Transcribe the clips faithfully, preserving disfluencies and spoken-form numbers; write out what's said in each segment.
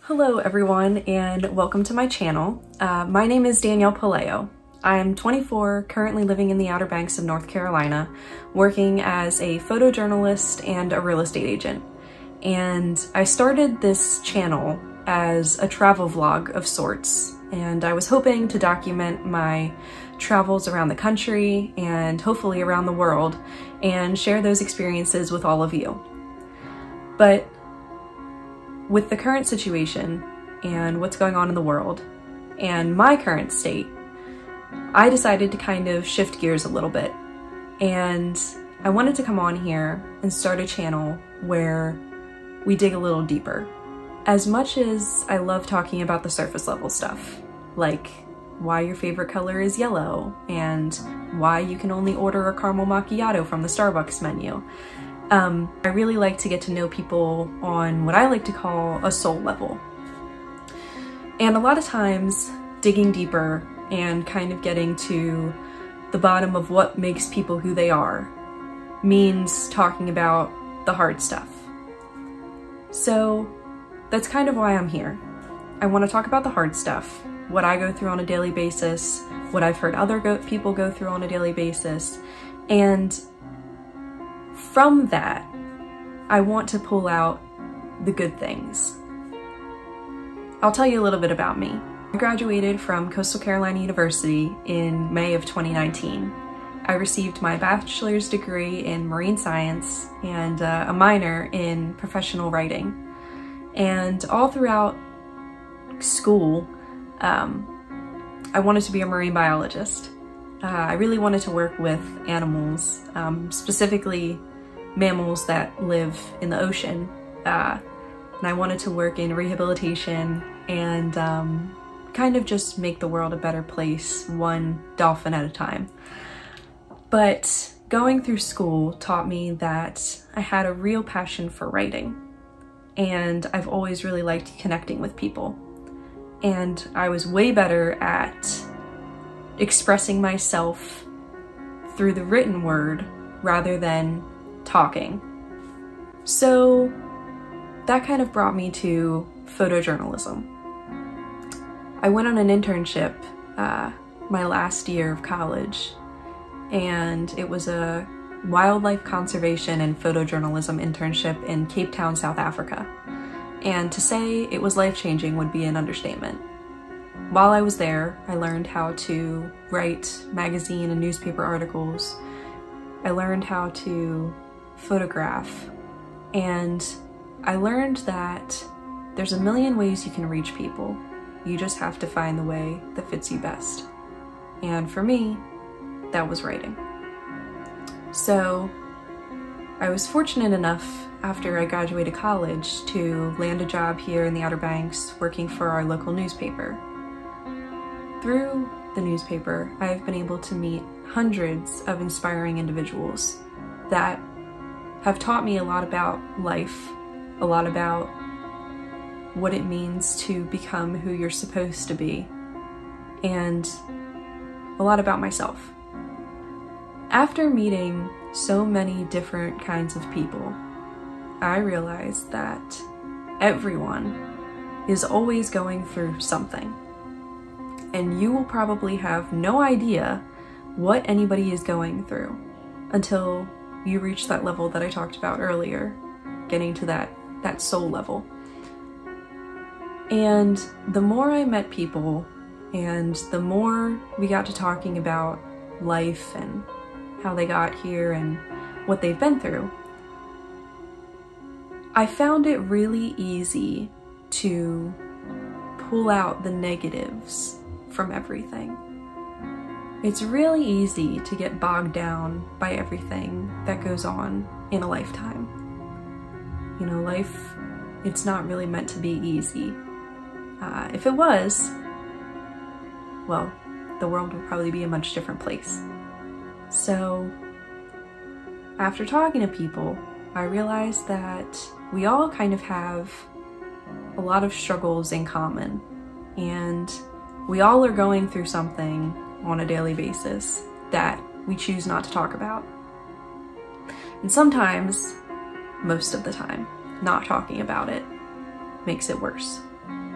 Hello everyone and welcome to my channel. Uh, my name is Danielle Palayo. I'm twenty-four, currently living in the Outer Banks of North Carolina, working as a photojournalist and a real estate agent. And I started this channel as a travel vlog of sorts, and I was hoping to document my travels around the country and hopefully around the world and share those experiences with all of you. But with the current situation and what's going on in the world and my current state, I decided to kind of shift gears a little bit. And I wanted to come on here and start a channel where we dig a little deeper. As much as I love talking about the surface level stuff, like why your favorite color is yellow and why you can only order a caramel macchiato from the Starbucks menu, Um, I really like to get to know people on what I like to call a soul level. And a lot of times digging deeper and kind of getting to the bottom of what makes people who they are means talking about the hard stuff. So that's kind of why I'm here. I want to talk about the hard stuff, what I go through on a daily basis, what I've heard other go people go through on a daily basis, and from that, I want to pull out the good things. I'll tell you a little bit about me. I graduated from Coastal Carolina University in May of twenty nineteen. I received my bachelor's degree in marine science and uh, a minor in professional writing. And all throughout school, um, I wanted to be a marine biologist. Uh, I really wanted to work with animals, um, specifically mammals that live in the ocean, uh, and I wanted to work in rehabilitation and um, kind of just make the world a better place, one dolphin at a time. But going through school taught me that I had a real passion for writing, and I've always really liked connecting with people. And I was way better at expressing myself through the written word rather than talking. So that kind of brought me to photojournalism. I went on an internship uh, my last year of college, and it was a wildlife conservation and photojournalism internship in Cape Town, South Africa. And to say it was life-changing would be an understatement. While I was there, I learned how to write magazine and newspaper articles. I learned how to photograph, and I learned that there's a million ways you can reach people. You just have to find the way that fits you best. And for me, that was writing. So I was fortunate enough after I graduated college to land a job here in the Outer Banks working for our local newspaper. Through the newspaper, I've been able to meet hundreds of inspiring individuals that have taught me a lot about life, a lot about what it means to become who you're supposed to be, and a lot about myself. After meeting so many different kinds of people, I realized that everyone is always going through something. And you will probably have no idea what anybody is going through until you reach that level that I talked about earlier, getting to that, that soul level. And the more I met people and the more we got to talking about life and how they got here and what they've been through, I found it really easy to pull out the negatives from everything. It's really easy to get bogged down by everything that goes on in a lifetime. You know, life, it's not really meant to be easy. Uh, if it was, well, the world would probably be a much different place. So, after talking to people, I realized that we all kind of have a lot of struggles in common, and we all are going through something on a daily basis that we choose not to talk about. And sometimes, most of the time, not talking about it makes it worse.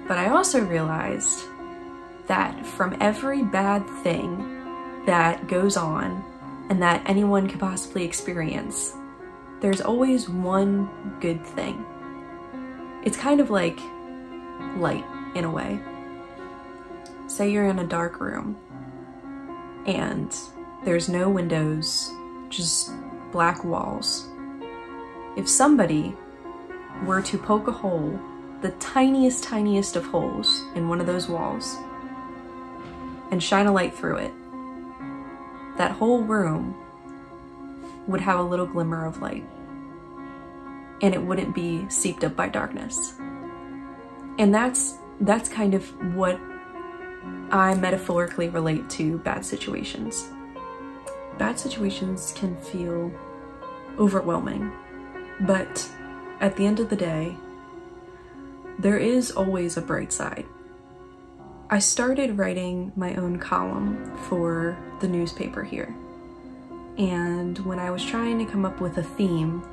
But I also realized that from every bad thing that goes on and that anyone could possibly experience, there's always one good thing. It's kind of like light in a way. Say you're in a dark room and there's no windows, just black walls. If somebody were to poke a hole, the tiniest, tiniest of holes in one of those walls, and shine a light through it, that whole room would have a little glimmer of light, and it wouldn't be seeped up by darkness. And that's that's kind of what I metaphorically relate to bad situations. Bad situations can feel overwhelming, but at the end of the day, there is always a bright side. I started writing my own column for the newspaper here, and when I was trying to come up with a theme,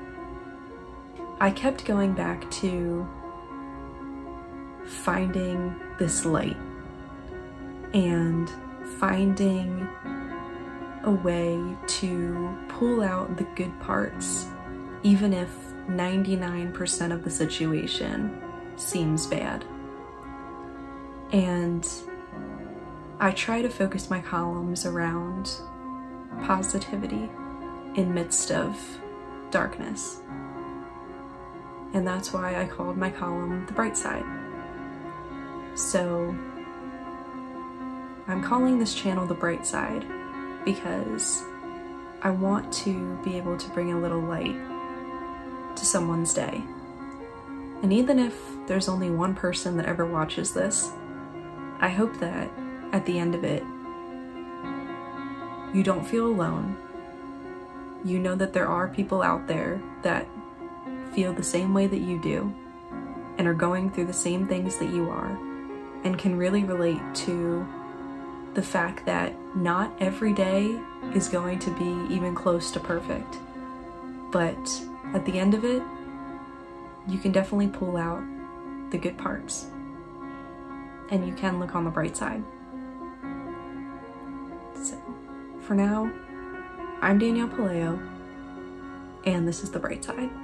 I kept going back to finding this light and finding a way to pull out the good parts, even if ninety-nine percent of the situation seems bad. And I try to focus my columns around positivity in midst of darkness. And that's why I called my column The Bright Side. So I'm calling this channel The Bright Side because I want to be able to bring a little light to someone's day. And even if there's only one person that ever watches this, I hope that at the end of it, you don't feel alone. You know that there are people out there that feel the same way that you do and are going through the same things that you are, and can really relate to the fact that not every day is going to be even close to perfect. But at the end of it, you can definitely pull out the good parts, and you can look on the bright side. So, for now, I'm Danielle Palayo, and this is The Bright Side.